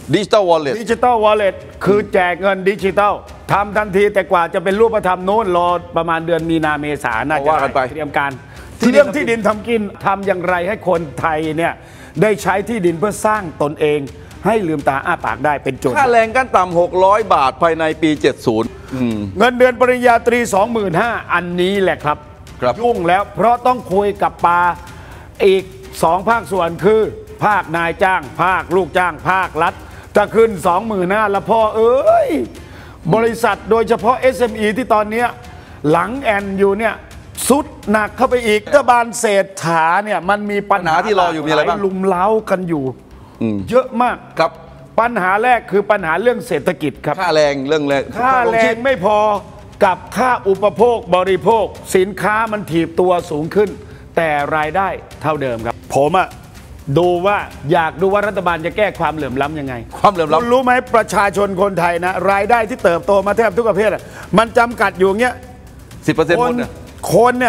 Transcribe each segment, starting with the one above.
ดิจิตอลวอลเล็ตคือแจกเงินดิจิตอลทำทันทีแต่กว่าจะเป็นรูปธรรมโน้นรอประมาณเดือนมีนาเมษาน่าจะเตรียมการเรื่องที่ดินทำกินทำอย่างไรให้คนไทยเนี่ยได้ใช้ที่ดินเพื่อสร้างตนเองให้ลืมตาอ้าปากได้เป็นโจทย์ค่าแรงขั้นต่ำ600 บาทภายในปี 70 เงินเดือนปริญญาตรี 25,000 อันนี้แหละครับยุ่งแล้วเพราะต้องคุยกับปาอีก2 ภาคส่วนคือภาคนายจ้างภาคลูกจ้างภาครัฐจะขึ้น 25,000แล้วพ่อเอ้ยบริษัทโดยเฉพาะ SME ที่ตอนนี้หลังแอนอยู่เนี่ยสุดหนักเข้าไปอีกรัฐบาลเศรษฐาเนี่ยมันมีปัญหาที่รออยู่มีอะไรบ้างลุมเล้ากันอยู่เยอะมากครับปัญหาแรกคือปัญหาเรื่องเศรษฐกิจครับค่าแรงเรื่องแรงค่าแรงไม่พอกับค่าอุปโภคบริโภคสินค้ามันถีบตัวสูงขึ้นแต่รายได้เท่าเดิมครับผมอยากดูว่ารัฐบาลจะแก้ความเหลื่อมล้ำยังไงความเหลื่อมล้ำรู้ไหมประชาชนคนไทยนะรายได้ที่เติบโตมาแทบทุกประเภทมันจำกัดอยู่เงี้ย 10% คนเนี่ย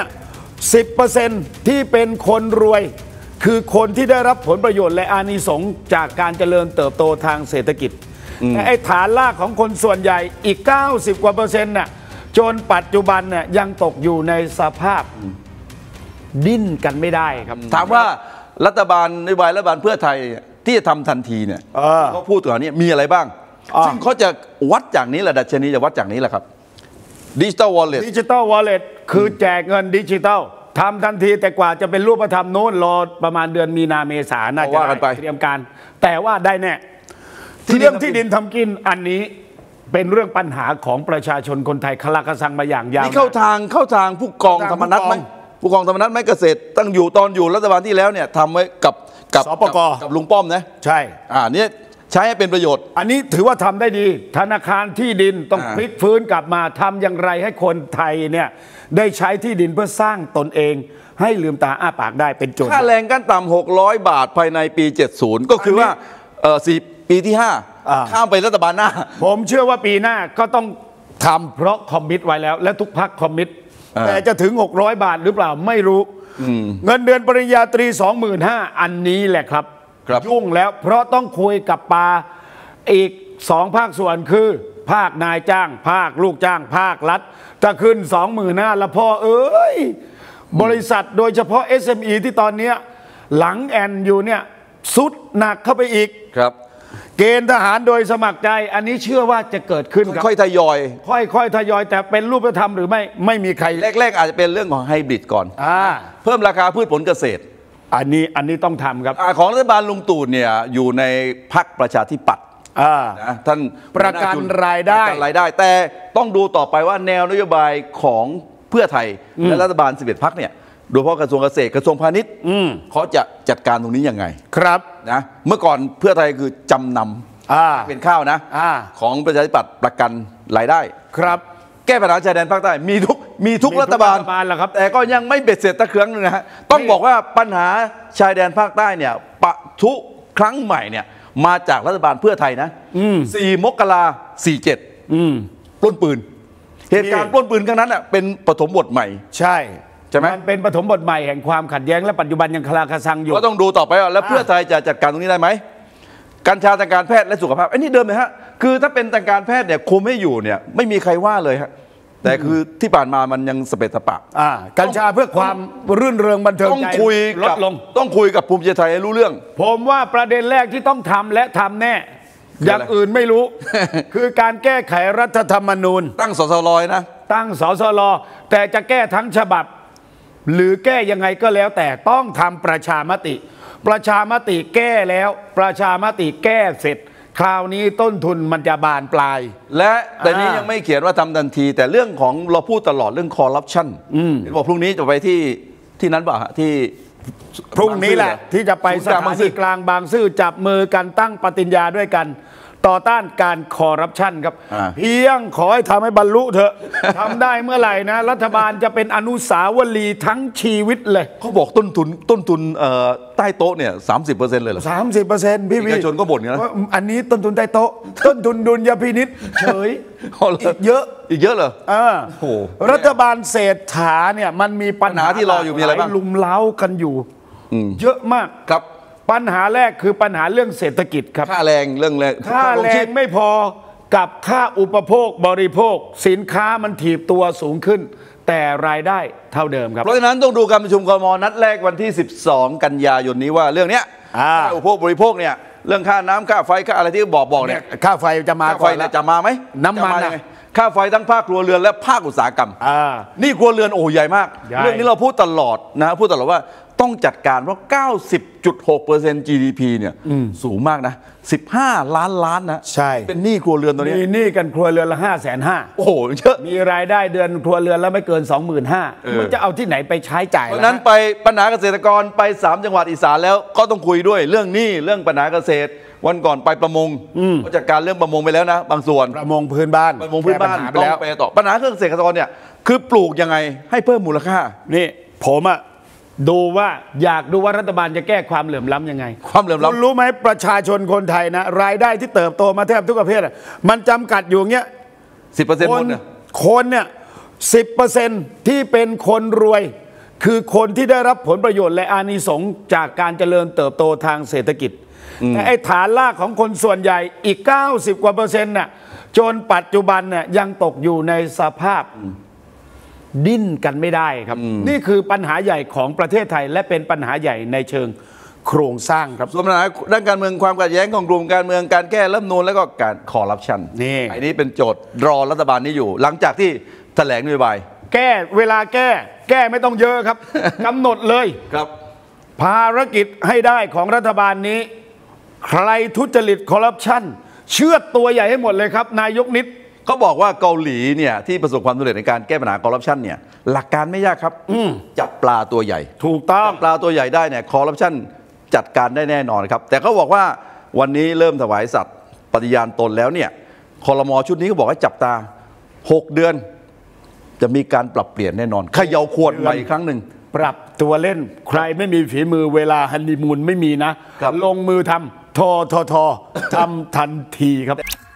10%ที่เป็นคนรวยคือคนที่ได้รับผลประโยชน์และอานิสงส์จากการเจริญเติบโตทางเศรษฐกิจแต่ไอ้ฐานรากของคนส่วนใหญ่อีก90 กว่า%น่ะจนปัจจุบันเนี่ยยังตกอยู่ในสภาพดิ้นกันไม่ได้ครับถามว่ารัฐบาลนโยบายรัฐบาลเพื่อไทยที่จะทำทันทีเนี่ยเขาพูดก่อนนี้มีอะไรบ้างซึ่งเขาจะวัดจากนี้แหละดัชนีจะวัดจากนี้แหละครับดิจิตอลวอลเล็ตคือแจกเงินดิจิตอลทำทันทีแต่กว่าจะเป็นรูปธรรมโน้นรอประมาณเดือนมีนาเมษาน่าจะเตรียมการแต่ว่าได้แน่เรื่องที่ดินทำกินอันนี้เป็นเรื่องปัญหาของประชาชนคนไทยคลากระซังมาอย่างยาวนี่เข้าทางผู้กองธรรมนัสไหมผู้กองธรรมนัสไม่เกษตรตั้งอยู่ตอนอยู่รัฐบาลที่แล้วเนี่ยทำไว้กับสปก. กับลุงป้อมนะใช่เนี่ยใช้ให้เป็นประโยชน์อันนี้ถือว่าทำได้ดีธนาคารที่ดินต้องพลิกฟื้นกลับมาทำอย่างไรให้คนไทยเนี่ยได้ใช้ที่ดินเพื่อสร้างตนเองให้ลืมตาอ้าปากได้เป็นโจทย์ค่าแรงขั้นต่ำ600 บาทภายในปี 70ก็คือว่า4 ปีที่5ข้ามไปรัฐบาลหน้าผมเชื่อว่าปีหน้าก็ต้องทำเพราะคอมมิตไว้แล้วและทุกพรรคคอมมิตแต่จะถึง600 บาทหรือเปล่าไม่รู้เงินเดือนปริญญาตรี 25,000 อันนี้แหละครับยุ่งแล้วเพราะต้องคุยกับปาอีก2 ภาคส่วนคือภาคนายจ้างภาคลูกจ้างภาครัฐจะขึ้น 25,000แล้วพ่อเอ้ยบริษัทโดยเฉพาะ SME ที่ตอนนี้หลังแอนอยู่เนี่ยสุดหนักเข้าไปอีกครับเกณฑ์ทหารโดยสมัครใจอันนี้เชื่อว่าจะเกิดขึ้นครับค่อยทยอยแต่เป็นรูปธรรมหรือไม่มีใครแรกอาจจะเป็นเรื่องของไฮบริดก่อนเพิ่มราคาพืชผลเกษตรอันนี้ต้องทำครับของรัฐบาลลุงตู่เนี่ยอยู่ในพรรคประชาธิปัตย์นะท่านประกันรายได้แต่ต้องดูต่อไปว่าแนวนโยบายของเพื่อไทยและรัฐบาล11 พรรคเนี่ยโดยเฉพาะกระทรวงเกษตรกระทรวงพาณิชย์เขาจะจัดการตรงนี้ยังไงครับนะเมื่อก่อนเพื่อไทยคือจำนำเป็นข้าวนะของประชาธิปัตย์ประกันรายได้ครับแก้ปัญหาชายแดนภาคใต้มีทุกรัฐบาลแหละครับแต่ก็ยังไม่เบ็ดเสร็จตะครั้งนึงนะฮะต้องบอกว่าปัญหาชายแดนภาคใต้เนี่ยปะทุครั้งใหม่เนี่ยมาจากรัฐบาลเพื่อไทยนะ4 มกราคม 47ปล้นปืนเหตุการณ์ปล้นปืนครั้งนั้นเป็นปฐมบทใหม่ใช่ไหมมันเป็นปฐมบทใหม่แห่งความขัดแย้งและปัจจุบันยังคลาคาซังอยู่ก็ต้องดูต่อไปว่าแล้วเพื่อไทยจะจัดการตรงนี้ได้ไหมกัญชาทางการแพทย์และสุขภาพอันนี้เดิมเลยฮะคือถ้าเป็นทางการแพทย์เนี่ยคุมให้อยู่เนี่ยไม่มีใครว่าเลยฮะแต่คือที่ผ่านมามันยังสเปซสปะกัญชาเพื่อความรื่นเริงบันเทิงใจลดลงต้องคุยกับภูมิใจไทยให้รู้เรื่องผมว่าประเด็นแรกที่ต้องทำและทำแน่อย่างอื่นไม่รู้ คือการแก้ไขรัฐธรรมนูญตั้งสสรนะตั้งสสรแต่จะแก้ทั้งฉบับหรือแก้ยังไงก็แล้วแต่ต้องทำประชามติแก้แล้วประชามติแก้เสร็จคราวนี้ต้นทุนมันจะบานปลายและแต่นี้ยังไม่เขียนว่าทำทันทีแต่เรื่องของเราพูดตลอดเรื่องคอร์รัปชันบอกพรุ่งนี้จะไปที่นั้นเปล่าที่พรุ่งนี้แหละที่จะไปสถานีกลางบางซื่อจับมือกันตั้งปฏิญญาด้วยกันต่อต้านการคอร์รัปชันครับเพียงขอให้ทำให้บรรลุเถอะทำได้เมื่อไหร่นะรัฐบาลจะเป็นอนุสาวรีย์ทั้งชีวิตเลยเขาบอกต้นทุนใต้โต๊ะเนี่ย30%เลยเหรอ 30%พี่วิชนก็บ่นกันนะอันนี้ต้นทุนใต้โต๊ะต้นทุนดุลยพินิจเฉยอีกเยอะเหรอรัฐบาลเศรษฐาเนี่ยมันมีปัญหาที่รออยู่มีอะไรบ้างลุมเล้ากันอยู่เยอะมากครับปัญหาแรกคือปัญหาเรื่องเศรษฐกิจครับค่าแรงเรื่องแรงค่าแรงไม่พอกับค่าอุปโภคบริโภคสินค้ามันถีบตัวสูงขึ้น แต่รายได้เท่าเดิมครับเพราะฉะนั้นต้องดูการประชุมครม.นัดแรกวันที่ 12 กันยายนนี้ว่าเรื่องเนี้ยค่าอุปโภคบริโภคเนี่ยเรื่องค่าน้ำค่าไฟค่าอะไรที่บอกเนี่ยค่าไฟจะมาค่าไฟเนี่ยจะมาไหมน้ำมันจะายังไงค่าไฟทั้งภาคครัวเรือนและภาคอุตสาหกรรมนี่ครัวเรือนโอ้ใหญ่มากเรื่องนี้เราพูดตลอดนะพูดตลอดว่าต้องจัดการเพราะ 90.6% GDP เนี่ยสูงมากนะ15 ล้านล้านนะใช่เป็นหนี้ครัวเรือนตัวนี้มีหนี้กันครัวเรือนละ550,000 โอ้โหเยอะมีรายได้เดือนครัวเรือนละไม่เกิน 25,000มันจะเอาที่ไหนไปใช้จ่ายเพราะนั้นไปปัญหาเกษตรกรไป3จังหวัดอีสานแล้วก็ต้องคุยด้วยเรื่องหนี้เรื่องปัญหาเกษตรวันก่อนไปประมงก็จัดการเรื่องประมงไปแล้วนะบางส่วนประมงพื้นบ้านต้องไปต่อปัญหาเรื่องเกษตรกรเนี่ยคือปลูกยังไงให้เพิ่มมูลค่านี่ผมอะดูว่าอยากดูว่ารัฐบาลจะแก้ความเหลื่อมล้ำยังไงความเหลื่อมล้ำคุณรู้ไหมประชาชนคนไทยนะรายได้ที่เติบโตมาแทบทุกประเภทมันจำกัดอยู่เงี้ย 10%หมดเนี่ยคนเนี่ย10%ที่เป็นคนรวยคือคนที่ได้รับผลประโยชน์และอานิสงส์จากการเจริญเติบโตทางเศรษฐกิจแต่ไอ้ฐานรากของคนส่วนใหญ่อีก90 กว่า%น่ะจนปัจจุบันเนี่ยยังตกอยู่ในสภาพดิ้นกันไม่ได้ครับนี่คือปัญหาใหญ่ของประเทศไทยและเป็นปัญหาใหญ่ในเชิงโครงสร้างครับส่วนปัญหาด้านการเมืองความขัดแย้งของกลุ่มการเมืองการแก้รัฐธรรมนูญแล้วก็การคอร์รัปชันนี่อันนี้เป็นโจทย์รอรัฐบาลนี้อยู่หลังจากที่แถลงนโยบายแก้เวลาแก้ไม่ต้องเยอะครับ กำหนดเลยครับภารกิจให้ได้ของรัฐบาลนี้ใครทุจริตคอร์รัปชันเชือดตัวใหญ่ให้หมดเลยครับนายกนิดเขาบอกว่าเกาหลีเนี่ยที่ประสบความสำเร็จในการแก้ปัญหาคอร์รัปชันเนี่ยหลักการไม่ยากครับจับปลาตัวใหญ่ถูกต้องปลาตัวใหญ่ได้เนี่ยคอร์รัปชันจัดการได้แน่นอนครับแต่เขาบอกว่าวันนี้เริ่มถวายสัตย์ปฏิญาณตนแล้วเนี่ยครม.ชุดนี้ก็บอกให้จับตา6 เดือนจะมีการปรับเปลี่ยนแน่นอนเขย่าขวดใหม่อีกครั้งหนึ่งปรับตัวเล่นใครไม่มีฝีมือเวลาฮันนีมูนไม่มีนะลงมือทำทอทำทันทีครับ